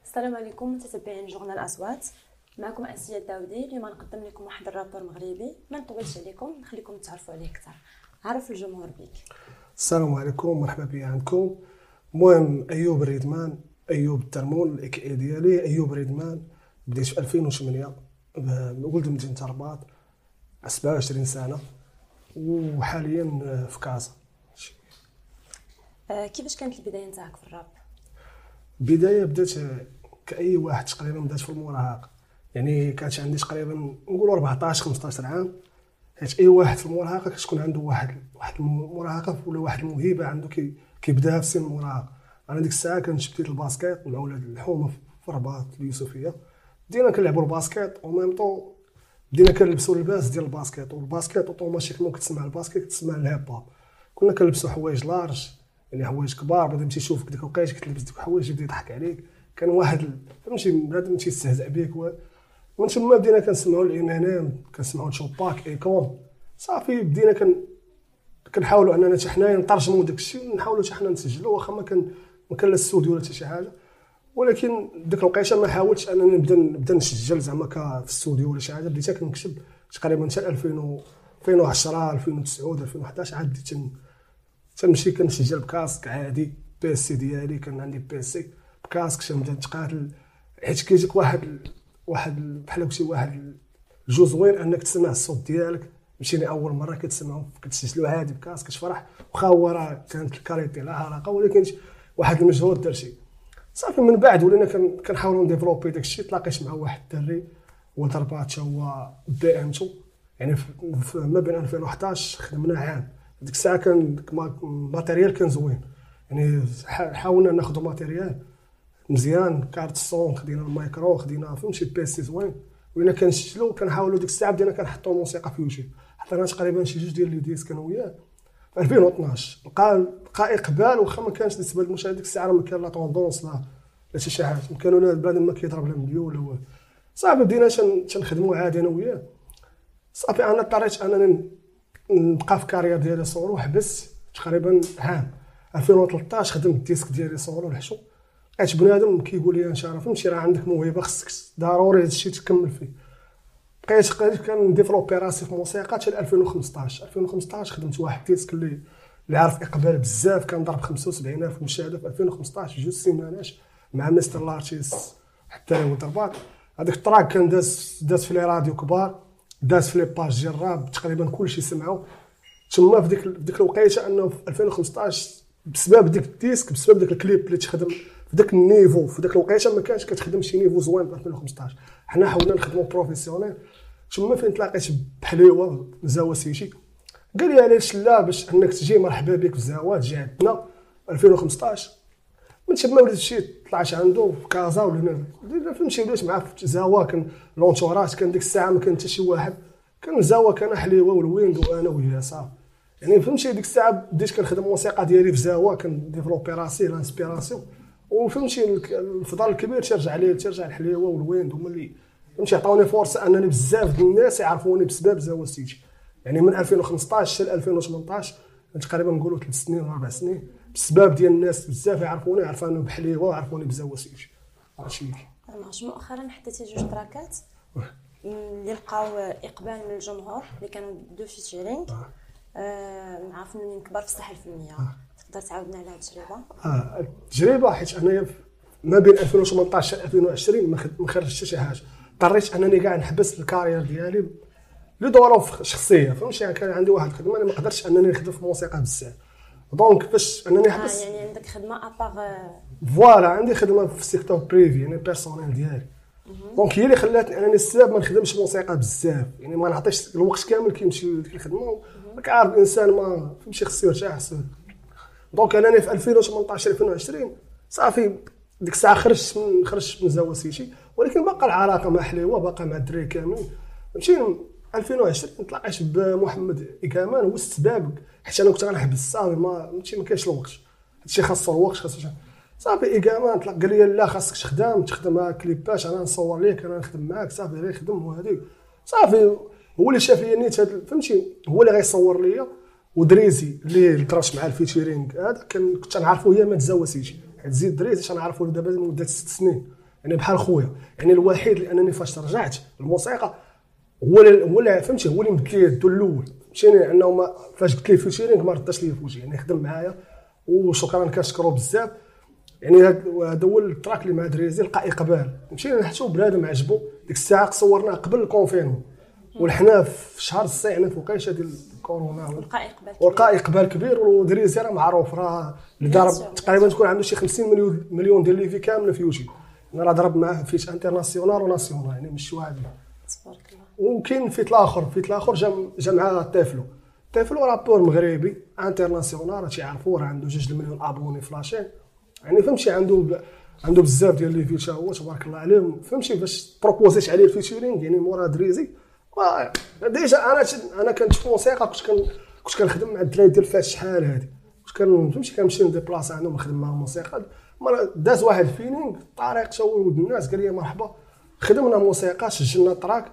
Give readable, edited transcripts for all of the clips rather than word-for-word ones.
السلام عليكم متتبعين جورنال اصوات. معكم اسيا الداودي. اليوم نقدم لكم واحد الرابور مغربي. ما نطولش عليكم، نخليكم تعرفوا عليه اكثر. عرف الجمهور بك. السلام عليكم، مرحبا بي عندكم. المهم ايوب ريدمان، ايوب الترمون الاك اي ديالي ايوب ريدمان. بديت في 2008، ولد مدينة الرباط، 27 سنه وحاليا في كازا. كيفاش كانت البدايه نتاعك في الراب؟ بدايه بدات كاي واحد تقريبا، بدات في المراهقه. يعني كانت عندي تقريبا نقولوا 14 15 عام، حيت اي واحد في المراهقه كتكون عنده واحد المراهقه ولا واحد الموهبه عنده كيبداها في سن المراهقه. انا ديك الساعه كنت بديت الباسكيت مع ولاد الحومه في الرباط اليوسفيه. بدينا كنلعبوا الباسكيت او ميم طون بدينا كنلبسوا اللباس ديال الباسكيت، والباسكيت اوتوماتيكمون كتسمع الباسكيت كتسمع الهيب هوب. كنا كنلبسوا حوايج لارج، يعني حوايج كبار. بعدا مشي يشوفك ديك الوقيته كتلبس ديك الحوايج يبدا يضحك عليك. كان واحد فهمتي بنادم تيستهزأ بك. ومن ثم بدينا كنسمعوا الامام، كنسمعوا توباك، ايكون. صافي بدينا كنحاولوا اننا حتى حنايا نترجموا داك الشيء، نحاولوا حتى حنا نسجلوا، واخا ما كان لا الاستوديو ولا حتى شي حاجه. ولكن ديك الوقيته ما حاولتش انني نبدا نسجل زعما في الاستوديو ولا شي حاجه. بديت كنكتب تقريبا حتى 2010 2009 2011 عاد بديت تنمشي كنسجل بكاسك عادي. بيسي ديالي كان عندي بيسي بكاسك، تنبدا نتقاتل. حيت كيجيك واحد بحال قلتي واحد الجو زوين انك تسمع الصوت ديالك. مشيني اول مره كتسمعو كتسجلو عادي بكاسك كتفرح، واخا هو راه كانت الكاليتي لا علاقه، ولكن واحد المجهود درتي. صافي من بعد ولينا كنحاولوا نديفلوبي داك الشيء. تلاقيت مع واحد الدري وتربات هو بي ام 2، يعني ما بين 2011 خدمنا عام. ديك الساعه كان الماتيريال كان زوين، يعني حاولنا ناخذ ماتيريال مزيان، كارت الصون، خدينا المايكرو، خدينا فهمتي بيسي زوين، ولينا كنسجلوا. كنحاولوا ديك الساعه بدينا كنحطوا الموسيقى في يوتيوب. حطينا تقريبا شي جوج ديال لي ديسك انا وياه في 2012. لقى اقبال، واخا ما كانش بالنسبه للمشاهد ديك الساعه ما كان لا طوندونس لا شي حاجه، ما كانوا لا البلاد ما كيضرب لا مليون ولا والو. صافي بدينا تنخدموا عادي انا وياه. صافي انا اضطريت انني نبقى في كارير ديالي سولو، حبس تقريبا عام 2013. خدمت الديسك ديالي سولو الحشو. لقيت بنادم كيقول لي انت راه فهمتي راه عندك موهبه، خصك ضروري هذا الشيء تكمل فيه. بقيت كنديفلوبي راسي في الموسيقى حتى 2015 خدمت واحد الديسك اللي عرف اقبال بزاف، كان ضرب 75,000 مشاهده في 2015 في جوج سيمانات مع مستر لارتيست حتى هو ضربات. هذاك التراك كان داز في لي راديو كبار، داز في لي باج ديال الراب، تقريبا كلشي سمعوا. تما في ديك الوقيته انه في 2015 بسبب ديك الديسك، بسبب داك الكليب اللي تخدم في داك النيفو في داك الوقيته، ما كانش كتخدم شي نيفو زوين في 2015. حنا حاولنا نخدموا بروفيسيونيل. تما فين تلاقيت بحليوه زاوا سيتي، قال لي علاش لا باش انك تجي مرحبا بك في زاوا تجي عندنا 2015. من تما وليت شي طلعت عنده في كازا ولينا فهمتي وليت معاه في زاوا. كان لونتوراج، كان ديك الساعه ما كان حتى شي واحد، كان زاوا كان حليوه والويند وانا وياه صافي. يعني فهمتي ديك الساعه بديت كنخدم الموسيقى ديالي في زاوا، كنديفلوبي راسي لانسبيراسيون. وفهمتي الفضل الكبير ترجع الحليوه والويند هما اللي فهمتي عطاوني فرصه انني بزاف ديال الناس يعرفوني بسبب زاوا سيتي. يعني من 2015 حتى 2018 تقريبا نقولوا 3 سنين ولا 4 سنين، بسبب ديال الناس بزاف يعرفوني بحليوه ويعرفوني بزاوا سيتي. هادشي مؤخرا حطيتي جوج تراكات اللي لقاو اقبال من الجمهور، اللي كانوا دو فيتشرينغ مع فنانين كبار في الساحه الفنيه. تقدر تعاودنا على التجربه؟ التجربه حيت انايا ما بين 2018 حتى 2020 ما خرجتش شي حاجه. اضطريت انني كاع نحبس الكارير ديالي لظروف شخصيه. فهمتي يعني كان عندي واحد الخدمه، انا ما قدرتش انني نخدم في الموسيقى بزاف. دونك فاش انني حبس يعني عندك خدمه ابار فوالا عندي خدمه في السيكتور بريفي، يعني بيرسونيل ديالي. دونك هي اللي خلاتني انني السبب ما نخدمش موسيقى بزاف، يعني ما نعطيش الوقت كامل كيمشي لديك الخدمه. راك عارف الانسان ما فهمتي خصو يرتاح. دونك انني في 2018 2020 صافي ديك الساعه خرجت من زاوا سيتي، ولكن باقا العلاقه مع حليوه، باقا مع الدراري كاملين. فهمتي 2020 تلاقيت بمحمد إكامان، هو السبب حيت انا كنت غنحبس صافي ما كاينش الوقت. هادشي خاصو الوقت خاصو صافي. إكامان قال لي لا خاصك تخدم كليبات، انا نصور ليك، انا نخدم معاك صافي غير خدم. وهذه صافي هو اللي شاف لي نيت فهمتي، هو اللي غيصور ليا. ودريزي اللي درت مع الفيتشرينغ هذا كنت نعرفو هي ما تزاوا سيتي، حيت زيد دريزي تنعرفو دابا لمده 6 سنين. يعني بحال خويا. يعني الوحيد اللي انني فاش رجعت الموسيقى هو فهمتي، هو اللي مد لي الدو الاول، مشيني انه فاش قلت ليه فيتشرينغ ما رداش لي في وجهي، يعني خدم معايا وشكرا كنشكرو بزاف. يعني هذا هو التراك اللي مع دريزي لقى اقبال، مشينا نحتو بنادم عجبو. ديك الساعه صورناه قبل الكونفينمون ولحنا في شهر الصيف يعني فوقيشه ديال الكورونا، ولقى اقبال كبير. ودريزي راه معروف، راه اللي ضرب تقريبا تكون عنده شي 50 مليون ديال لي في كامله في يوتيوب. انا راه ضرب معاه فيت انترناسيونال وناسيونال، يعني ماشي واحد. تبارك الله. وممكن فيت الاخر جا مع تافلو رابور مغربي انترناسيونال، راه تيعرفوه، راه عنده 2 مليون ابوني فلاشين، يعني فهمتي عنده بزاف ديال لي فيت هو تبارك الله عليه. فهمتي باش بروبوزيت عليه الفيتشرينغ يعني مورا دريزي ديجا انا كنت في موسيقى، كنت كنخدم مع الدراري ديال فاش شحال هادي، كنت فهمتي كنمشي نديبلاص عندهم نخدم معاهم موسيقى. داز واحد الفيلينغ طريق تا ولد الناس قال لي مرحبا، خدمنا موسيقى، سجلنا التراك،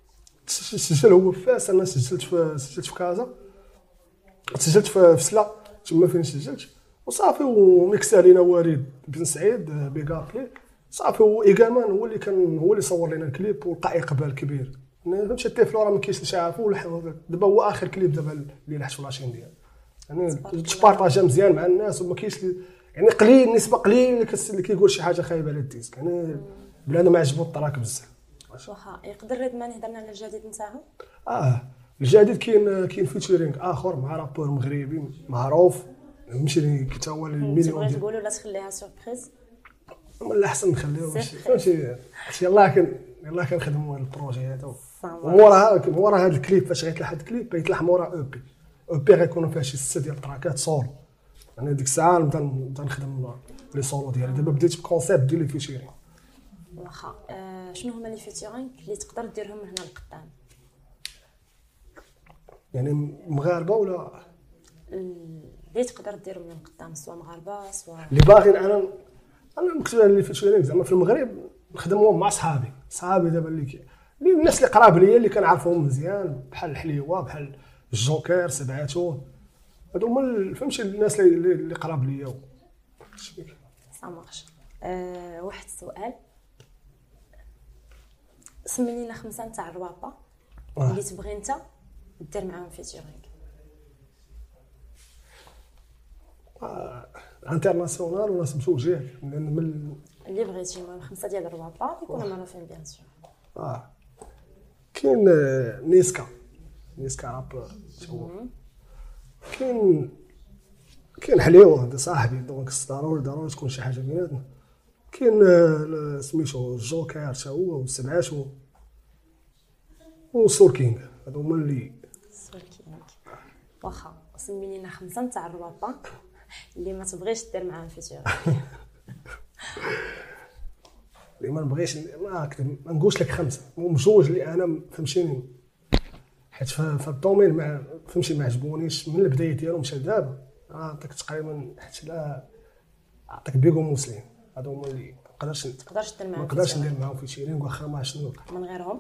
سجل هو في فاس، انا سجلت في كازا، سجلت في سلا تما فين سجلت وصافي. وميكس علينا وليد بن سعيد بيغابلي صافي. وايغامان هو اللي صور لنا الكليب ولقى اقبال كبير. فهمتي التيفلو راه ما كاينش اللي شافو، دابا هو اخر كليب دابا اللي لحت في لاشين ديالي، يعني تبارطاجا مزيان مع الناس وما كاينش يعني قليل نسبه قليل اللي كيقول شي حاجه خايبه على الديسك، يعني بنادم عجبو التراك بزاف. واخا يقدر ريدمان هضرنا على الجديد نتاعو. الجديد كاين فيتشرينغ اخر مع رابور مغربي معروف، ماشي اللي كيتاول المليون ديال تقولوا لا تخليها سوربريز، من الاحسن نخليو فهمتي. يلاه كنخدموا هذا البروجي هذا، ومورا هذا الكليب فاش غيطلع هذا الكليب غيطلع مورا او بي غيكونوا فيها شي 6 ديال التراكات سولو. يعني ديك الساعه نبدا نخدم لي سولو ديالي. دابا بديت بكونسيبت ديال لي فيتشرينغ. واخا شنو هما لي فيتشرينغ اللي تقدر ديرهم هنا لقدام؟ يعني مغاربه ولا اللي تقدر ديرهم من قدام، سواء مغاربه سواء اللي باغيين. انا مكتوب لي فيتشرينغ زعما في المغرب نخدمهم مع صحابي دابا اللي الناس اللي قراب ليا اللي كنعرفهم مزيان، بحال الحليوه، بحال الجوكر، سبعاتو، هادو هما فهمتي الناس اللي قراب ليا. سامعش. واحد السؤال، سمي لنا 5 نتاع الروابا اللي تبغي انت دير معاهم فيتشرينغ. انترناسيونال ولا متوجه من اللي بغيتي. المهم 5 ديال الروابا يكونوا معروفين بيان سور. كاين نيسكا رابور، كاين حليوه هذا صاحبي، دونك ضروري تكون شي حاجه بيناتنا. كاين سميتو الجوكر حتى هو، والسبعاتو وسوركينغ، هادو هما اللي سوركينغ. واخا سمي لنا 5 نتاع الروابا اللي ما تبغيش دير معاهم فيتشرينغ. اللي ما نبغيش ما نقولش لك 5، المهم 2 اللي انا فهمتيني، حيت في الدومين ما فهمتي ما عجبونيش من البدايه ديالهم حتى دابا. عطيك تقريبا حتى لا عطيك بيغو مسلم، هادو هما اللي ما نقدرش ندير معاهم فيتشرينغ واخا ما شنو من غيرهم.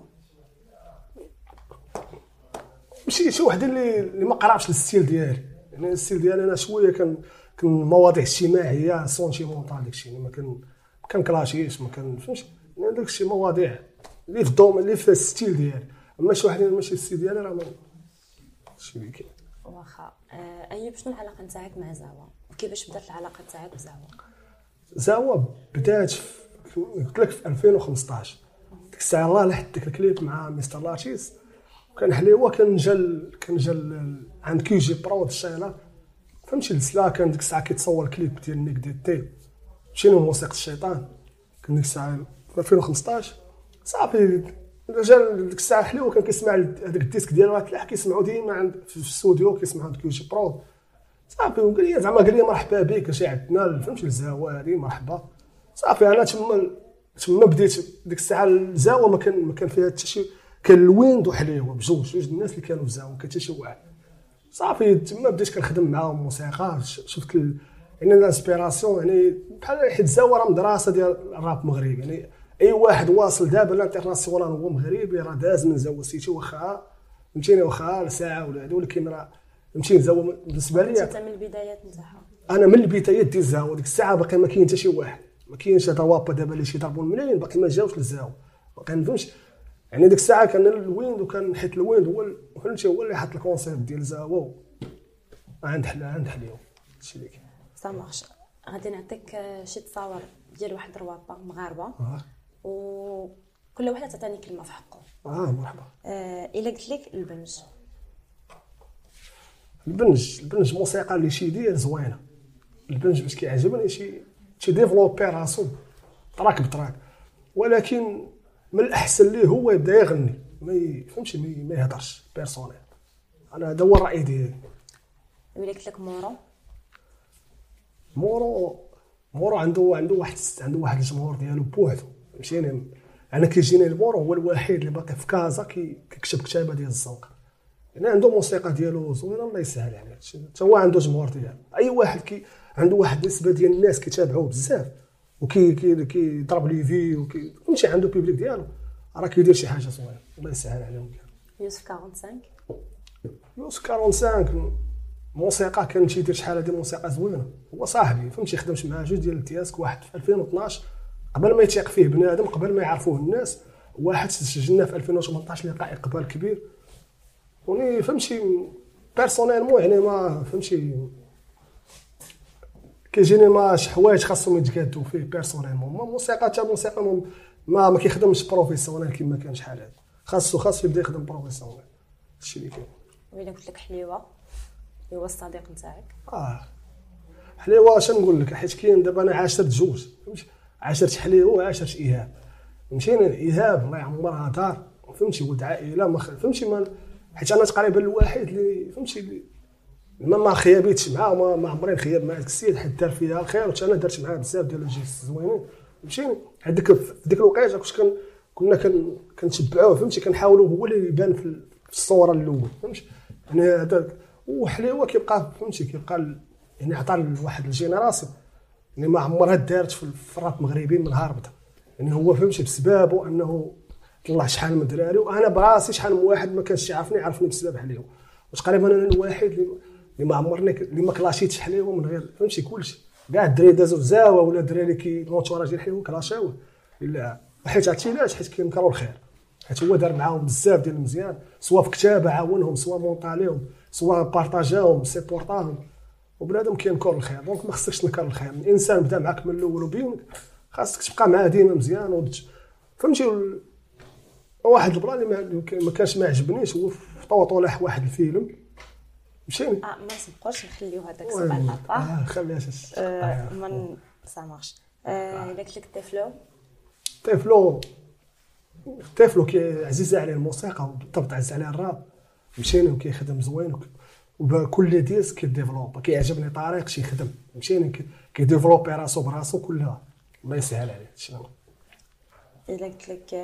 شي واحد اللي ما قرابش للستيل ديالي، يعني الستيل ديالي انا شويه كان مواضيع اجتماعيه سونتيمونطال، داكشي اللي ما كنكلاشيش، ما فهمتي، يعني داكشي مواضيع اللي في الدوم اللي في الستيل ديالي. اما شي واحد اللي ماشي الستيل ديالي راه ماشي اللي كاين. واخا ايوب، شنو العلاقه نتاعك مع زاوا وكيفاش بدات العلاقه نتاعك بزاوا؟ زاوا بدات قلت لك في 2015. ديك الساعه الله لحت ديك الكليب مع مستر لارتيس، وكان حليوه كان جا عند كي جي برو الشيله، فهمتي السلا. كان ديك الساعه كيتصور الكليب ديال نيك دي تي مشينا موسيقى الشيطان، كان ديك الساعه في 2015 صافي. رجال ديك الساعه حليوه كان كيسمع هذاك الديسك ديال راه كيسمعوا ديما عند في الاستوديو، كيسمعوا عند كي جي برو صافي. وقال لي زعما قال لي مرحبا بك جي عندنا فهمتي الزاوه هذه مرحبا صافي. انا تما بديت ديك الساعه الزاوه ما كان فيها حتى شي، كان الويند وحليوه بجوج الناس اللي كانوا في الزاويه، ما كان حتى شي واحد صافي. تما بديت كنخدم معاهم موسيقى، شفت يعني الانسبيراسيون، يعني بحال حيت الزاويه راه مدرسه ديال الراب مغربي. يعني اي واحد واصل دابا الانترناسيونال هو مغربي راه داز من زاويه سيتي، واخا فهمتيني واخا ساعه ولا هذا، ولكن راه فهمتيني زاويه بالنسبه لي انت من البدايات نتاعها. انا من البدايات ديال الزاويه ديك الساعه باقي ما كاين حتى شي واحد، ما كاينش هذا وابا دابا اللي تيضربوا الملايين باقي ما جاوش للزاو باقي ما فهمتش. يعني ديك الساعه كان الويند وكان حيت الويند هو فهمتي هو اللي حط الكونسيبت ديال زاو عند حليو هادشي اللي كاين. سامحش غادي نعطيك شي تصاور ديال واحد الروابط مغاربه وكل وحده تعطيني كلمه في حقه. مرحبا. الا قلت لك البنج موسيقى اللي شي ديال زوينه. البنج باش كيعجبني شي ديفلوبي راسو تراك بتراك، ولكن من الاحسن ليه هو يبدا يغني ما يفهمش ما يهضرش بيرسونيل. انا هذا هو الراي ديالي. ولا قلت لك مورو عنده واحد الجمهور ديالو بوحدو فهمتيني. انا كيجيني المورو هو الوحيد اللي باقي في كازا كيكتب كتابه ديال الزنقه، يعني عنده موسيقى ديالو زوينه الله يسهل عليه. حتى هو عنده جمهور ديالو. اي واحد عنده واحد النسبه ديال الناس كيتابعوه بزاف كيضرب لي في فهمتي عنده بيبليك ديالو راه كيدير شي حاجه زوينه الله يسهل عليهم. يوسف 45 موسيقى كان تيدير شحال هذه موسيقى زوينه. هو صاحبي فهمتي خدمت معاه جوج ديال التياسك، واحد في 2012 قبل ما يتيق فيه بنادم قبل ما يعرفوه الناس، واحد سجلنا في 2018 لقاء اقبال كبير. وني فهمتي بيرسونيلمون يعني ما فهمتي كيجيني ما شي حوايج خاصهم يتقادوا فيه بيرسونيلمون. موسيقى حتى موسيقى ما كيخدمش بروفيسيونيل كما كان شحال هذا، خاصو يبدا يخدم بروفيسيونيل. هادشي اللي كاين. وإلا قلت لك حليوه هو الصديق نتاعك. حليوه اش نقول لك، حيت كاين دابا انا عاشرت جوج فهمتي، عاشرت حليوه وعاشرت ايهاب. فهمتيني ايهاب الله يعمرها دار فهمتي ولد عائله ما فهمتي حيت انا تقريبا الوحيد اللي فهمتي اللي ما خيابيتش معاه ما عمري نخيب مع داك السيد حيت دار فيها الخير، وحتى انا درت معاه بزاف ديال الجيست زوينين فهمتيني. هذيك في ديك الوقيته كنا كنتبعوه فهمتي، كنحاولوا هو اللي يبان في الصوره الاول فهمتي. يعني هذاك وحليوه كيبقى فهمتي يعني عطى لواحد الجينيراسيون يعني ما عمرها دارت في الراب المغربي من نهار بدا. يعني هو فهمتي بسببه انه طلع شحال من دراري، وانا براسي شحال من واحد ما كانش عارفني بسبب حليوه. وتقريبا انا الوحيد اللي ما عمرني اللي ما كلاشيتش حليوه من غير فهمتي كلشي كاع الدراري دازوا زاوه ولا الدراري اللي كينوطوا ديال حليوه كلاشاوه الا حيت عرفتي علاش، حيت كينكروا الخير، حيت هو دار معاهم بزاف ديال المزيان سواء في كتابه عاونهم سواء مونطاليهم سواء بارطاجاهم سيبورطاهم، وبنادم كينكر الخير. دونك ما خصكش تنكر الخير. الانسان بدا معاك من الاول وبينك خاصك تبقى معاه ديما مزيان فهمتي. واحد البلان اللي ما كانش ما عجبنيش هو في طوطولاح واحد الفيلم مشيني ما نسبقوش نخليو هذاك السبع القطع خليها ما سامحش. الا قلت لك طفلو كي عزيز عليه الموسيقى وبالضبط عزيز عليه الراب مشيني وكيخدم زوين وكل ديسك كيديفلوب كيعجبني طريقه شي يخدم مشيني كيديفلوبي راسو براسو كلها الله يسهل عليه. شنو الا قلت لك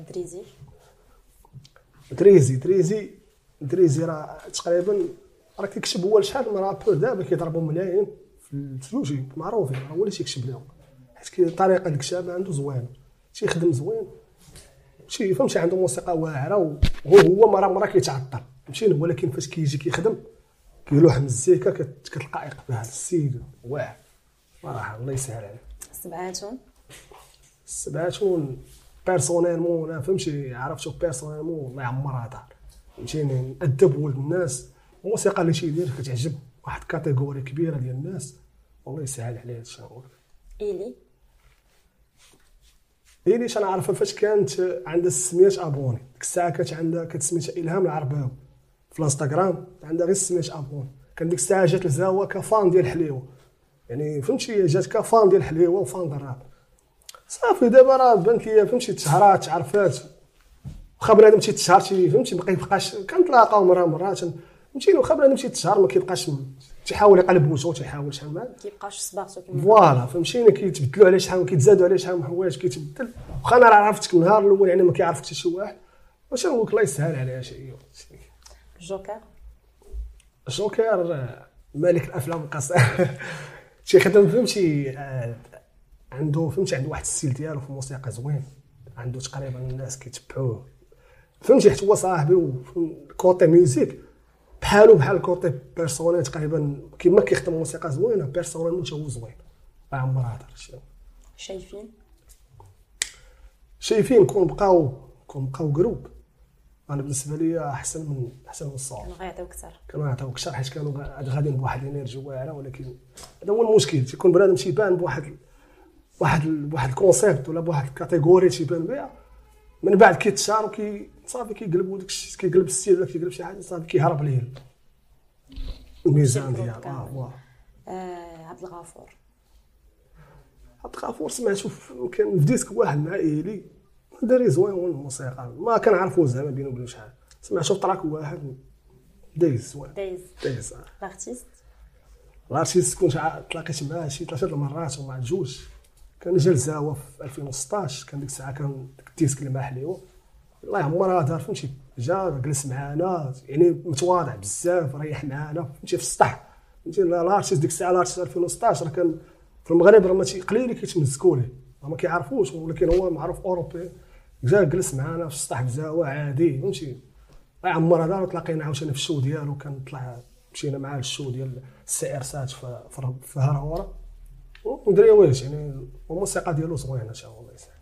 دريزي راه تقريبا راه كيكتب هو شحال من رابور دابا كيضربوا ملايين في التوجي معروفين، هو اللي تيكتب لهم حيت الطريقه ديك الكتابه عنده زوينه تيخدم زوين شي فهمتي عنده موسيقى واعره وهو مره كيتعطل ماشي، ولكن فاش كيجي كيخدم كيلوح مزيكا كتلقى اقبال السيد واعر صراحه الله يسهل عليه. السبعاتون بيرسونيلمون انا فهمتي عرفتو بيرسونيلمون الله يعمرها دار فهمتيني. ادب ولد الناس الموسيقى اللي تيدير كتعجب واحد كاتيجوري كبيره ديال الناس والله يسهل عليه هادشي. إيلي انا عارفه فاش كانت عندها 600 ابوني ديك الساعه كانت عندها كتسميتها الهام العرباوي في الانستغرام عندها غير 600 ابوني. كان ديك الساعه جات الزاوه كفان ديال حليوه يعني فهمتي جات كفان ديال حليوه وفان ديال الراب صافي. دابا راه بانت ليا فهمتي تشهرات تعرفات واخا بنادم تيتشهر فهمتي ما كيبقاش كنتلاقاو مرات فهمتي واخا بنادم تيتشهر ما كيبقاش تيحاول يقلب وجهه تيحاول شحال ما كيبقاش صباغته كما فوالا فهمتيني كيتبدلوا عليه شحال كيتزادوا عليه شحال من حوايج كيتبدل. واخا انا راه عرفتك النهار الاول يعني ما كيعرفك حتى شي واحد واش نقول لك الله يسهل عليها شي. الجوكر مالك الافلام القصيره تيخدم فهمتي عنده فهمتي عنده واحد السيل ديالو في الموسيقى زوين عنده تقريبا الناس كيتبعوه فهمتي حيت هو صاحبي وكوتي ميوزيك بحال كوتي بيرسونيل تقريبا كيما كيخدم موسيقى زوينه بيرسونيل حتى هو زوين عمرها هذا الشيء. شايفين نكون بقاو جروب. انا بالنسبه لي احسن من الصوت. كانوا غيعطيو اكثر حيت كانوا غاديين بواحد الانرجي واعره، ولكن هذا هو المشكل، تيكون بنادم تيبان بواحد الكونسيبت ولا بواحد الكاتيجوري تيبان بها، من بعد كيتشار صافي كيقلبوا داكشي، كيقلب الستيل ولا كيقلب شي حاجه، صافي كيهرب ليه الميزان ديالو. عبد الغفور سمعتو كان في ديسك واحد مع ايلي داري زوين الموسيقى، ما كنعرفوه زعما بينه وبين شحال، سمعتو في طراك واحد دايز زوين. دايز الارتيست كنت تلاقيت معاه شي 3 المرات ومع جوج. كان جا لزاوه في 2016، كان ديك الساعه كان داك الديسك اللي مع حليوه الله يعمرها دار، فهمتي، جا جلس معانا، يعني متواضع بزاف، ريح معانا، فهمتي، في السطح، فهمتي. الارتيست ديك الساعه الارتيست 2016 كان في المغرب راه ماشي قليل اللي كيتمزكوا ليه، ما كيعرفوش، ولكن هو معروف اوروبي. جا جلس معانا في السطح بزاوه عادي، فهمتي، الله يعمرها دار. تلاقينا عاوتاني في الشو ديالو، كنطلع مشينا معاه للشو ديال السي ار سات في هراوره، ودري واش يعني الموسيقى ديالو زوينه حتى هو. الله يسلمك.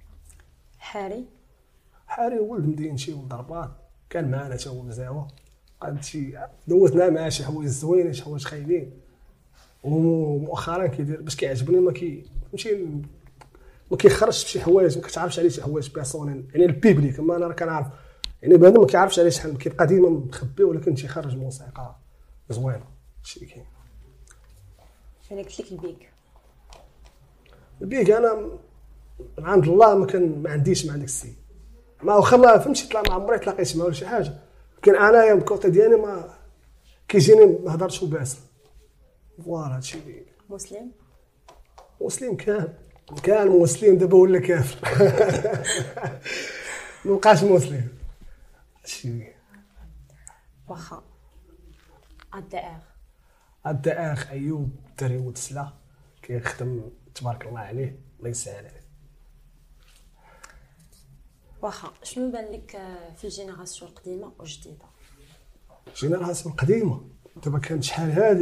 حاري ولد مدينتي ولد الرباط، كان معنا حتى هو مزاوه، قد شي دوزنا معاه شي حوايج زوينين شي حوايج خايبين، ومؤخرا كيدير باش كيعجبني فهمتي ما كيخرجش بشي حوايج ما كتعرفش عليه، شي حوايج بيرسونيل يعني البيبليك، اما انا راه كنعرف يعني بنادم ما كيعرفش عليه شحال، كيبقى ديما مخبي، ولكن تيخرج موسيقى زوينه. هادشي اللي كاين. انا قلت لك البيك انا من عند الله ما عنديش مع داك السيد، ما واخا ما فهمتش، طلع ما عمري تلاقيت معاه ولا شي حاجه، لكن انايا الكوطي ديالي ما كيجيني ما هضرتش وباس. فوالا هادشي. مسلم كان مسلم، دابا ولا كافر. ما بقاش مسلم. هادشي واخا. الدائر ايوب الدري ودسله كيخدم تبارك الله عليه، الله يسهل عليه. واخا شنو بان لك في الجينيراسيون القديمه والجديده؟ الجينيراسيون القديمه دابا كانت شحال هادي،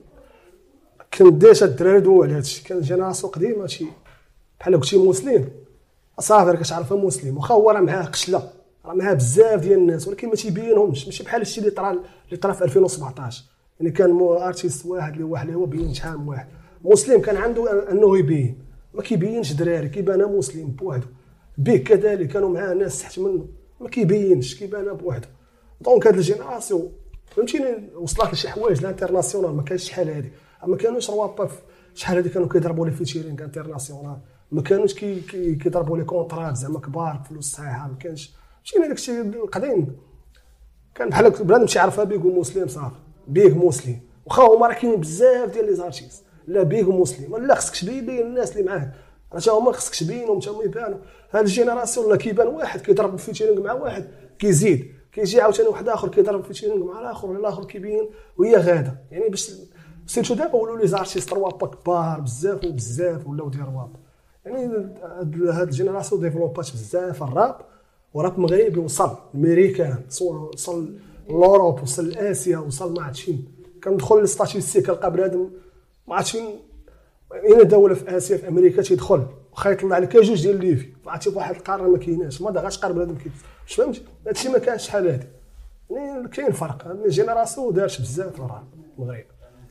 كان ديجا الدراري دو على هادشي. كان الجينيراسيون القديمه شي بحال قلتي مسلم صافي، راه كتعرفها مسلم، واخا هو راه معاه قشله، راه معاه بزاف ديال الناس، ولكن ما تيبينهمش، ماشي بحال الشيء اللي طرا في 2017. يعني كان ارتيست واحد اللي هو بين شحال من واحد. مسلم كان عنده انه يبين، ما كيبينش دراري، كيبان مسلم بوحده. بيك كذلك كانوا معاه ناس تحت منه، ما كيبينش، كيبان بوحده. دونك هاد الجينيراسيون فهمتيني وصلت لشي حوايج الانترناسيونال، ما كانش شحال هادي، ما كانوش روابا شحال هادي كانوا كيضربوا لي فيتشيرينغ انترناسيونال، ما كانوش كيضربوا لي كونطرات زعما كبار فلوس صحيحه، ما كانش ماشي داكشي القديم. كان بحال بنادم تيعرفها بيك ومسلم صافي، بيك مسلم، واخا هما راه كاينين بزاف ديال لي زارتيست لا بيك ومسلم، لا خصك تبين الناس اللي معاك، راه تا هما خصك تبينهم تا هما يبانوا. هاد الجينيراسيون لا كيبان واحد كيضرب فيتشيرينغ مع واحد كيزيد، كيجي عاوتاني واحد اخر كيضرب فيتشيرينغ مع الاخر، ولا الاخر كيبين وهي غاده. يعني باش سيرتو دابا ولاو لي زارتيست روابا كبار بزاف ولاو ديال روابا. يعني هاد الجينيراسيون ديفلوبات بزاف الراب، وراب مغربي وصل الميريكان، وصل لوروب، وصل لاسيا، وصل ما عرفتش فين. كندخل للستاتيستيك كنلقى بنادم ما عرفتش فين، اين دوله في اسيا في امريكا تيدخل واخا يطلع لك جوج ديال ليفي، عرفتي بواحد القاره ما كايناش، ما داغاش قرب بنادم واش فهمتي. هادشي ما كانش شحال هادي، يعني كاين فرق. هاد الجينيراسيون دارت بزاف في الراب المغرب.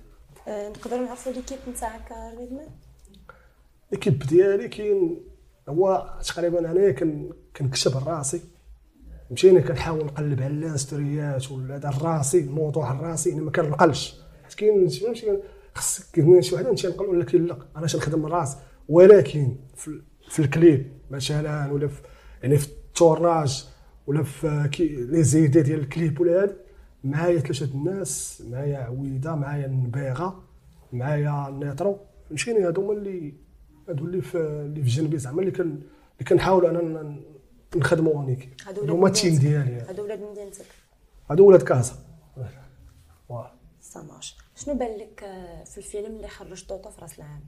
نقدروا نعرفوا ليكيب نتاعك ريدمان؟ ليكيب ديالي كاين هو تقريبا انايا كنكتب راسي، مشينا كنحاول نقلب على الانستوريات ولا دار راسي الموضوع الراسي، يعني ما كنقلش حيت كاين فهمتي خصك كاين شي واحد نمشي نقول ولا كاين لا انا تنخدم راسي. ولكن في الكليب مثلا ولا يعني في التورناج ولا في لي زيدي ديال الكليب ولا هذا، معايا 3 الناس، معايا عويده، معايا النبيغه، معايا النيترو، مشينا هادو اللي في جنبي زعما اللي كنحاول انا نخدموا هونيك. هادو التيم ديالي، هادو ولاد مدينتك، هادو ولاد كازا. واه ساماش. شنو بان لك في الفيلم اللي خرج طوطو في راس العام؟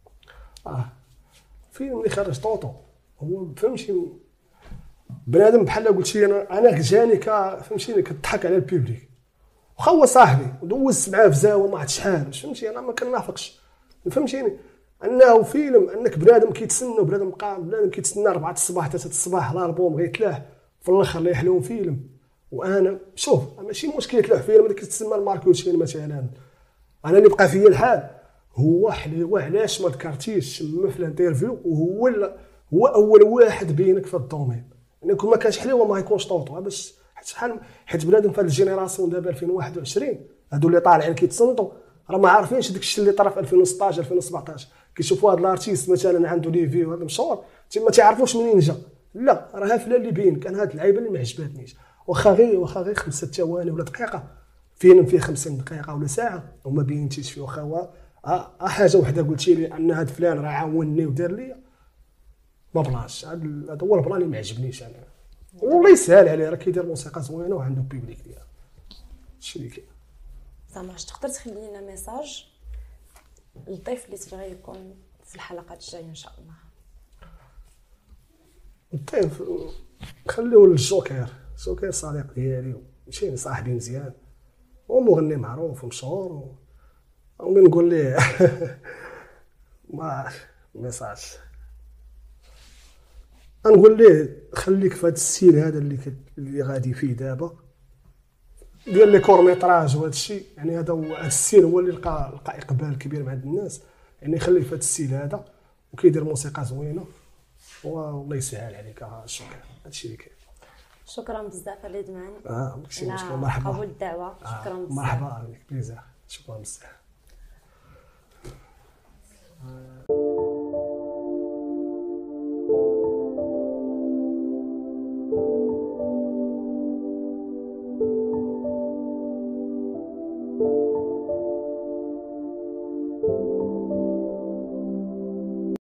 الفيلم اللي خرج طوطو هو فهمتي بنادم بحال قلتي انا جاني فهمتيني كضحك على البوبليك، واخا هو صاحبي ودوزت معاه في زاويه ما عرفت شحال، فهمتي انا ما كنافقش، فهمتيني انه فيلم انك بنادم كيتسنى بنادم كيتسنى 4 الصباح 3 الصباح الالبوم غيتلاه في الاخر لا يحلون فيلم. وانا شوف ماشي مشكل يتلوح فيلم هذاك كتسمى الماركتين مثلا. انا اللي بقى فيا الحال هو حليوه علاش ما ذكرتيش تما في الانترفيو، هو اول واحد بينك في الدومين. يعني كون ما كانش حليوه ما يكونش طوطو باش شحال حيت بنادم في هذه الجينيراسيون دابا 2021 هادو اللي طالعين كيتصنتوا راه ما عارفينش داك الشيء اللي طرا في 2016 2017. كيشوفوا هذا الارتيست مثلا عنده ليفي وهذا مشهور ما تيعرفوش منين جا. لا راه فلا اللي بين كان هاد اللعيبه اللي ما عجباتنيش. واخا غير 5 ثواني ولا دقيقه فيلم فيه 50 دقيقه ولا ساعه وما بينتيش فيه. واخا هو حاجه وحده قلتي لي ان هاد فلان راه عاونني ودار لي ما بلاش. هذا هو البلان اللي ما عجبنيش انا. والله يسهل عليه راه كيدير موسيقى زوينه وعنده بيبليك ديالو. هادشي اللي كاين. زعما تقدر تخلي لنا ميساج للضيف اللي تبغي يكون في الحلقات الجايه ان شاء الله؟ الضيف خليوه للجوكر. الجوكر صديق ديالي ماشي صاحبي مزيان ومغني معروف ومشهور ومن نقول ليه ما ميساج نقول ليه خليك في هذا السير هذا اللي غادي فيه دابا ديال لي كورميطراج وهذا الشيء. يعني هذا هو السير هو اللي لقى اقبال كبير عند الناس. يعني خليه في هذا السير هذا وكيدير موسيقى زوينه والله يسهل عليك. شكرا. هذا الشيء اللي كاين. شكرا بزاف وليد معنا. ماشي مشكل. مرحبا. قبول الدعوه. شكرا بزاف. مرحبا بك. بليزير. شكرا بزاف.